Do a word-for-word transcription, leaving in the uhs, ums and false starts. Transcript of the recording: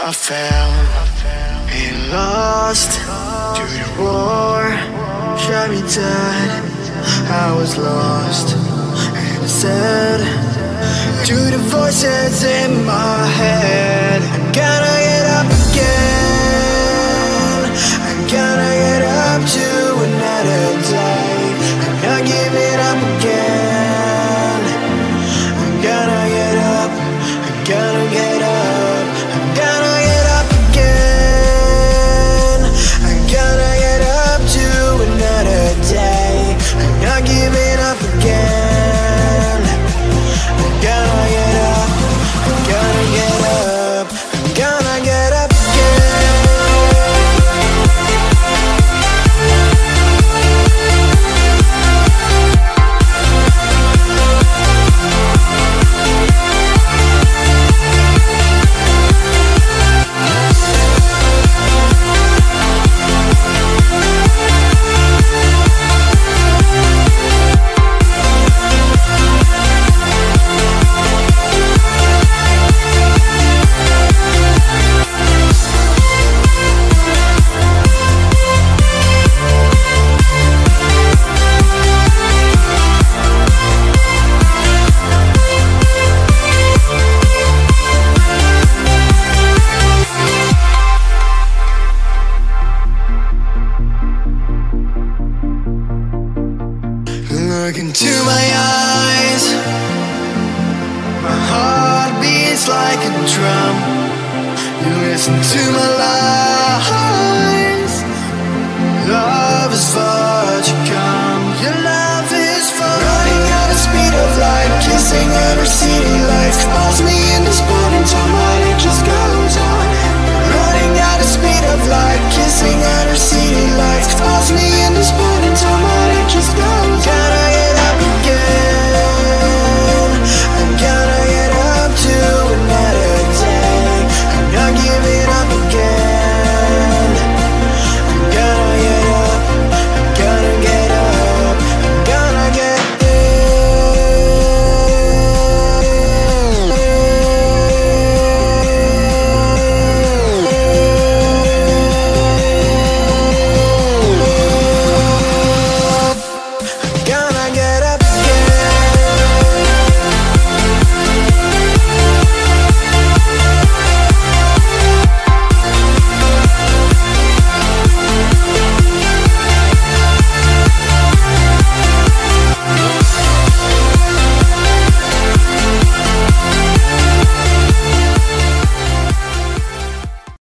I fell and lost to the war. Shot me dead, I was lost and sad to the voices in my head. I gotta get up again, I gotta get up to another day. I'm not giving up again. I gotta get up, I gotta get up. Giving up again. I gotta get up, I gotta get up, I gotta get up Look into my eyes, my heart beats like a drum. You listen to my life.